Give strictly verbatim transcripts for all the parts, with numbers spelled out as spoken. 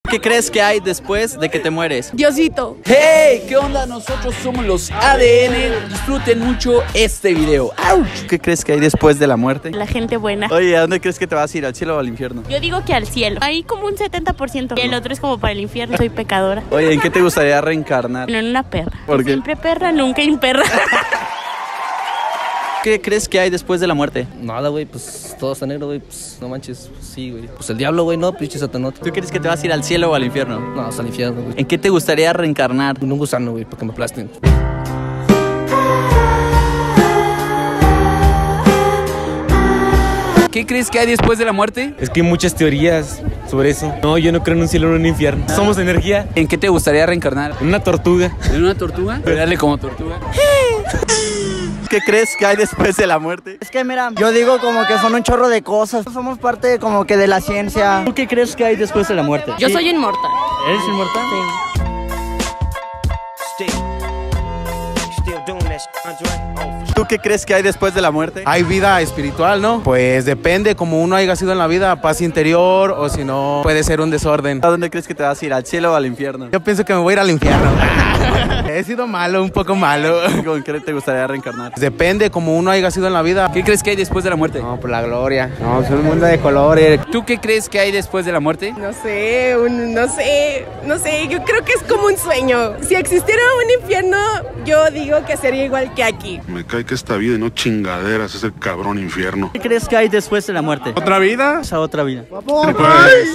¿Qué crees que hay después de que te mueres? Diosito. ¡Hey! ¿Qué onda? Nosotros somos los A D N. Disfruten mucho este video. ¡Auch! ¿Qué crees que hay después de la muerte? La gente buena. Oye, ¿a dónde crees que te vas a ir? ¿Al cielo o al infierno? Yo digo que al cielo. Ahí como un setenta por ciento. Y el otro es como para el infierno. Soy pecadora. Oye, ¿en qué te gustaría reencarnar? No en una perra. ¿Por qué? Siempre perra, nunca imperra. ¿Qué crees que hay después de la muerte? Nada, güey, pues todo está negro, güey, pues no manches, pues, sí, güey. Pues el diablo, güey, no, pinche satanote. ¿Tú crees que te vas a ir al cielo o al infierno? No, hasta el infierno, güey. ¿En qué te gustaría reencarnar? Un gusano, güey, para que me aplasten. ¿Qué crees que hay después de la muerte? Es que hay muchas teorías sobre eso. No, yo no creo en un cielo o en un infierno. Somos energía. ¿En qué te gustaría reencarnar? En una tortuga. ¿En una tortuga? Dale como tortuga. ¿Qué crees que hay después de la muerte? Es que mira, yo digo como que son un chorro de cosas. Somos parte como que de la ciencia. ¿Tú qué crees que hay después de la muerte? Yo soy inmortal. ¿Eres inmortal? Sí. ¿Tú qué crees que hay después de la muerte? Hay vida espiritual, ¿no? Pues depende como uno haya sido en la vida, paz interior o si no puede ser un desorden. ¿A dónde crees que te vas a ir? ¿Al cielo o al infierno? Yo pienso que me voy a ir al infierno. He sido malo, un poco malo. ¿Con qué te gustaría reencarnar? Depende como uno haya sido en la vida. ¿Qué crees que hay después de la muerte? No, por la gloria. No, es un mundo de colores. ¿Tú qué crees que hay después de la muerte? No sé, un, no sé, no sé, yo creo que es como un sueño. Si existiera un infierno, yo digo que sería igual que aquí. Me cae que esta vida y no chingaderas es el cabrón infierno. ¿Qué crees que hay después de la muerte? ¿Otra vida? Esa otra vida. Pues,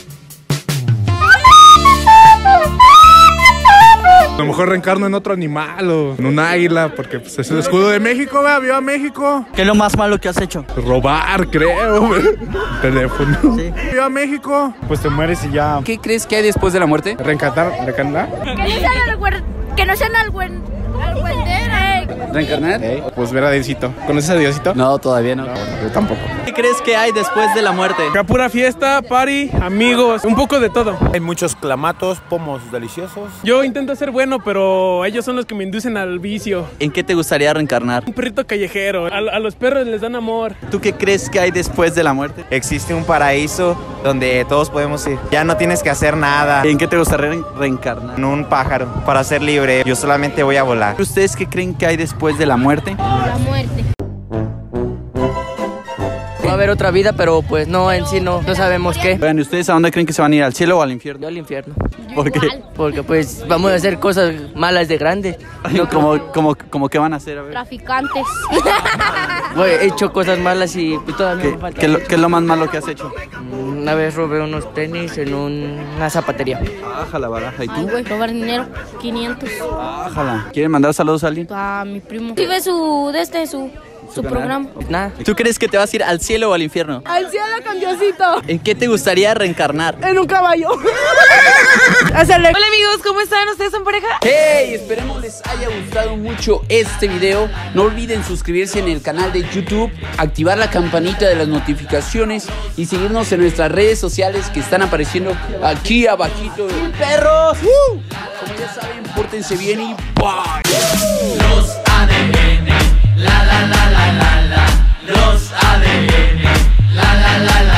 A lo mejor reencarno en otro animal o en un águila, porque pues, es el escudo de México, ¿verdad? ¡Viva México! ¿Qué es lo más malo que has hecho? Robar, creo, teléfono. Sí. ¡Viva México! Pues te mueres y ya. ¿Qué crees que hay después de la muerte? ¿Reencarnar? ¿Reencarnar? Que no sean al que no sean al buen ¿Reencarnar? Pues ver a Diosito. ¿Conoces a Diosito? No, todavía no. Yo tampoco. ¿Qué crees que hay después de la muerte? Acá pura fiesta, party, amigos, un poco de todo. Hay muchos clamatos, pomos deliciosos. Yo intento ser bueno, pero ellos son los que me inducen al vicio. ¿En qué te gustaría reencarnar? Un perrito callejero. A, a los perros les dan amor. ¿Tú qué crees que hay después de la muerte? Existe un paraíso donde todos podemos ir. Ya no tienes que hacer nada. ¿En qué te gustaría re reencarnar? En un pájaro para ser libre. Yo solamente voy a volar. ¿Ustedes qué creen que hay después de la muerte? La muerte. Va a haber otra vida, pero pues no, en sí no, no sabemos qué. Bueno, ¿ustedes a dónde creen que se van a ir? ¿Al cielo o al infierno? Yo al infierno. ¿Por qué? Porque pues vamos a hacer cosas malas de grande. No, como, como, como que van a hacer, a ver. Traficantes. Bueno, he hecho cosas malas y pues, todavía ¿Qué, me falta. qué, lo- qué es lo más malo que has hecho? Una vez robé unos tenis en un- una zapatería. Bájala, baraja. ¿Y Ay, tú? güey, robar dinero. quinientos. Bájala. ¿Quieren mandar saludos a alguien? A mi primo. Sí ve su, de este, su, su canal? programa. Nada. ¿Tú crees que te vas a ir al cielo o al infierno? Al cielo con Diosito. ¿En qué te gustaría reencarnar? En un caballo. Hola amigos, ¿cómo están? ¿Ustedes son pareja? Hey, esperemos les haya gustado mucho este video. No olviden suscribirse en el canal de YouTube, activar la campanita de las notificaciones y seguirnos en nuestras redes sociales que están apareciendo aquí abajito. ¡Perros! ¡Uh! Como ya saben, pórtense bien y bye. Los A D N, la la la la la la. Los A D N, la la la la.